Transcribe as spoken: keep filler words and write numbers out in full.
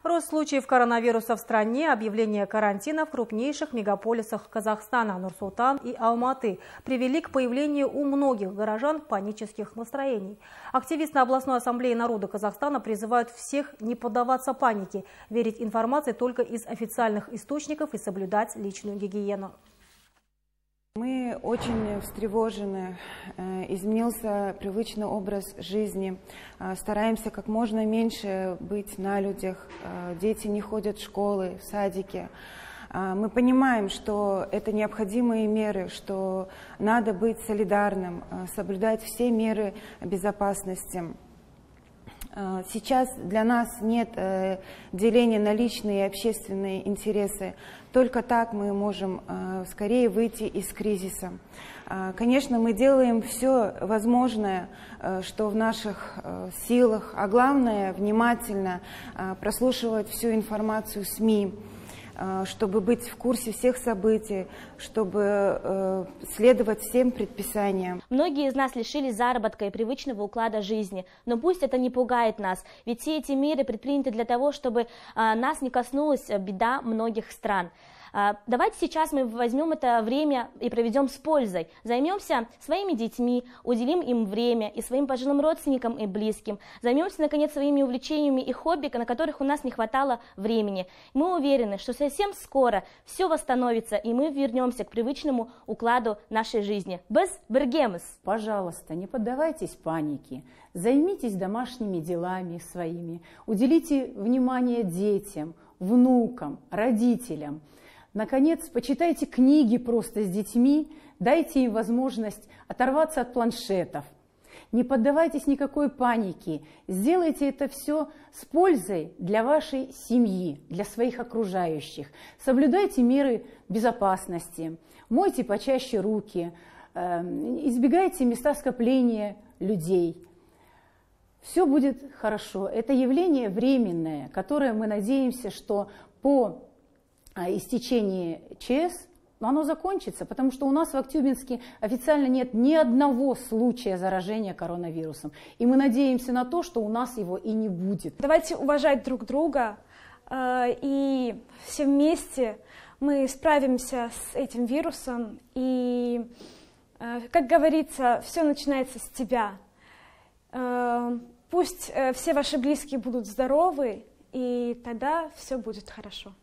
Рост случаев коронавируса в стране, объявление карантина в крупнейших мегаполисах Казахстана, Нур-Султан и Алматы, привели к появлению у многих горожан панических настроений. Активисты областной ассамблеи народа Казахстана призывают всех не поддаваться панике, верить информации только из официальных источников и соблюдать личную гигиену. Мы очень встревожены, изменился привычный образ жизни, стараемся как можно меньше быть на людях, дети не ходят в школы, в садики. Мы понимаем, что это необходимые меры, что надо быть солидарным, соблюдать все меры безопасности. Сейчас для нас нет э, деления на личные и общественные интересы. Только так мы можем э, скорее выйти из кризиса. Э, конечно, мы делаем все возможное, э, что в наших э, силах, а главное, внимательно э, прослушивать всю информацию СМИ, чтобы быть в курсе всех событий, чтобы э, следовать всем предписаниям. Многие из нас лишились заработка и привычного уклада жизни, но пусть это не пугает нас, ведь все эти меры предприняты для того, чтобы э, нас не коснулась беда многих стран. Давайте сейчас мы возьмем это время и проведем с пользой. Займемся своими детьми, уделим им время и своим пожилым родственникам и близким. Займемся, наконец, своими увлечениями и хобби, на которых у нас не хватало времени. Мы уверены, что совсем скоро все восстановится, и мы вернемся к привычному укладу нашей жизни. Без бергемес. Пожалуйста, не поддавайтесь панике. Займитесь домашними делами своими. Уделите внимание детям, внукам, родителям. Наконец, почитайте книги просто с детьми, дайте им возможность оторваться от планшетов. Не поддавайтесь никакой панике, сделайте это все с пользой для вашей семьи, для своих окружающих. Соблюдайте меры безопасности, мойте почаще руки, избегайте места скопления людей. Все будет хорошо. Это явление временное, которое мы надеемся, что по истечении ЧС, но оно закончится, потому что у нас в Актюбинске официально нет ни одного случая заражения коронавирусом. И мы надеемся на то, что у нас его и не будет. Давайте уважать друг друга, и все вместе мы справимся с этим вирусом. И, как говорится, все начинается с тебя. Пусть все ваши близкие будут здоровы, и тогда все будет хорошо.